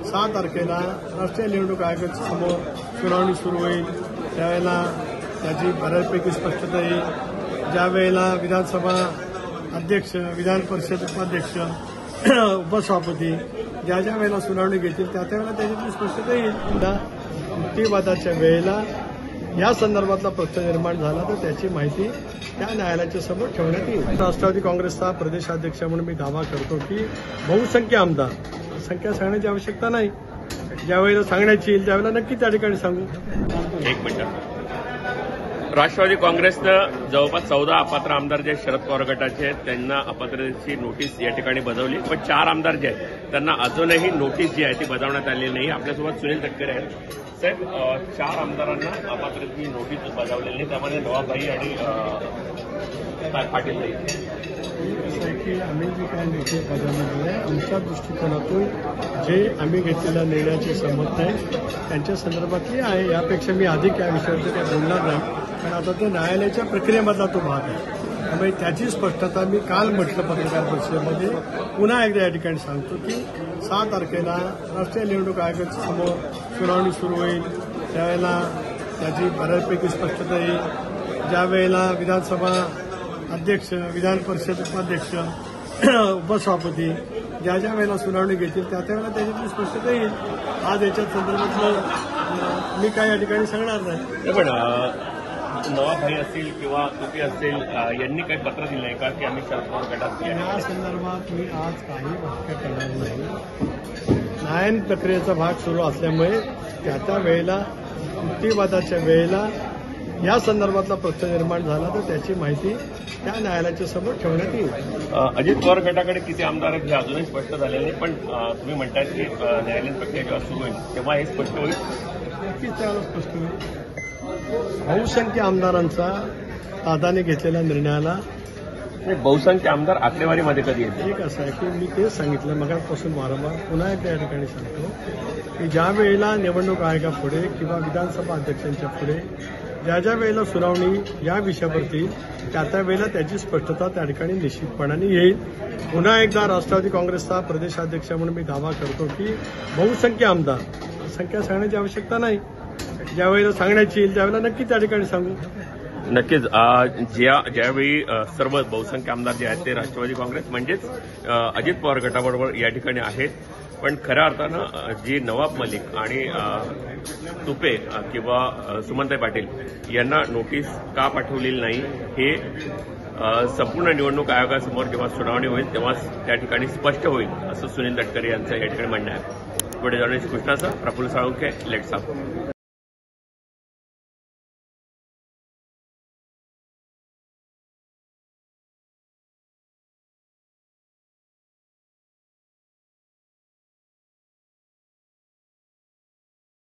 6 तारखेला राष्ट्रीय निवडणूक आयोगाच्या समोर सुनावणी सुरू होईल त्यावेळेला त्याची बऱ्यापैकी स्पष्टता येईल। ज्यावेळेला विधानसभा अध्यक्ष, विधान परिषद उपाध्यक्ष, उपसभापती ज्या वेळेला सुनावणी घेतील त्या वेळेला त्याची स्पष्टता येईल। युक्तिवादाच्या वेळेला या संदर्भातला प्रश्न निर्माण झाला तर त्याची माहिती त्या न्यायालयाच्या समोर ठेवण्यात येईल। राष्ट्रवादी काँग्रेसचा प्रदेशाध्यक्ष म्हणून मी दावा करतो की बहुसंख्य आमदार, संख्या सांगण्याची आवश्यकता नाही, ज्यावेळेला सांगण्याची येईल त्यावेळेला नक्की त्या ठिकाणी सांगू। एक मिनिट। राष्ट्रवादी काँग्रेसनं जवळपास 14 अपात्र आमदार जे शरद पवार गटाचे आहेत त्यांना अपात्रतेची नोटीस या ठिकाणी बजावली, पण 4 आमदार जे आहेत त्यांना अजूनही नोटीस जी आहे ती बजावण्यात आलेली नाही। आपल्यासोबत सुनील तटकरे आहेत। साहेब, 4 आमदारांना अपात्रतेची नोटीस बजावलेली नाही, त्यामध्ये नवाबभाई आणि पाटील नाही। की आम्ही जे काही निर्णय बजावलेले आहे आमच्या दृष्टिकोनातून जे आम्ही घेतलेल्या निर्णयाचे समर्थ आहे त्यांच्या संदर्भातली आहे। यापेक्षा मी अधिक या विषयावर काही बोलणार नाही, कारण आता तो न्यायालयाच्या प्रक्रियेमधला तो भाग आहे। त्यामुळे त्याची स्पष्टता मी काल म्हटलं पत्रकार परिषदेमध्ये, पुन्हा एकदा या ठिकाणी सांगतो की 6 तारखेला राष्ट्रीय निवडणूक आयोगाच्या समोर सुनावणी सुरू होईल त्यावेळेला त्याची बऱ्यापैकी स्पष्टता येईल। ज्यावेळेला विधानसभा अध्यक्ष, विधान परिषद उपाध्यक्ष, उपसभापती ज्या वेळेला सुनावणी घेतील त्या वेळेला त्याची स्पष्टता येईल। आज याच्या संदर्भातलं मी काय या ठिकाणी सांगणार नाही। पण नवाबभाई असतील किंवा तुपे असतील यांनी काही पत्र दिलं नाही का की आम्ही शरद पवार गटात? या संदर्भात मी आज काही वाक्य करणार नाही। न्याय प्रक्रियेचा भाग सुरू असल्यामुळे त्या वेळेला युक्तिवादाच्या वेळेला या संदर्भातला प्रश्न निर्माण झाला तर त्याची माहिती त्या न्यायालयाच्या समोर ठेवण्यात येईल। अजित पवार गटाकडे किती आमदार आहेत हे अजूनही स्पष्ट झालेले नाही, पण तुम्ही म्हणताय की न्यायालयीन प्रक्रिया जेव्हा सुरू होईल तेव्हा हे स्पष्ट होईल। नक्कीच त्याला स्पष्ट होईल। बहुसंख्य आमदारांचा दादाने घेतलेल्या निर्णयाला बहुसंख्य आमदार आकडेवारीमध्ये कधी येते? एक असं आहे की मी तेच सांगितलं मगापासून वारंवार, पुन्हा एकदा या ठिकाणी सांगतो की ज्या वेळेला निवडणूक आयोगापुढे किंवा विधानसभा अध्यक्षांच्या पुढे ज्या वेळेला सुनावणी या विषयावरती त्या वेळेला त्याची स्पष्टता त्या ठिकाणी निश्चितपणाने येईल। पुन्हा एकदा राष्ट्रवादी काँग्रेसचा प्रदेशाध्यक्ष म्हणून मी दावा करतो की बहुसंख्य आमदार, संख्या सांगण्याची आवश्यकता नाही, ज्यावेळेला सांगण्याची येईल त्यावेळेला नक्की त्या ठिकाणी सांगू। नक्कीच। ज्यावेळी सर्व बहुसंख्य आमदार जे आहेत ते राष्ट्रवादी काँग्रेस म्हणजेच अजित पवार गटाबरोबर या ठिकाणी आहेत, पण खऱ्या अर्थानं जी नवाब मलिक आणि तुपे किंवा सुमनताई पाटील यांना नोटीस का पाठवलेली नाही हे संपूर्ण निवडणूक आयोगासमोर जेव्हा सुनावणी होईल तेव्हा त्या ठिकाणी स्पष्ट होईल, असं सुनील तटकरे यांचं या ठिकाणी म्हणणं आहे। पुढे जर्नलिस्ट कृष्णाचा प्रफुल्ल साळुंखे, लेट्स अप।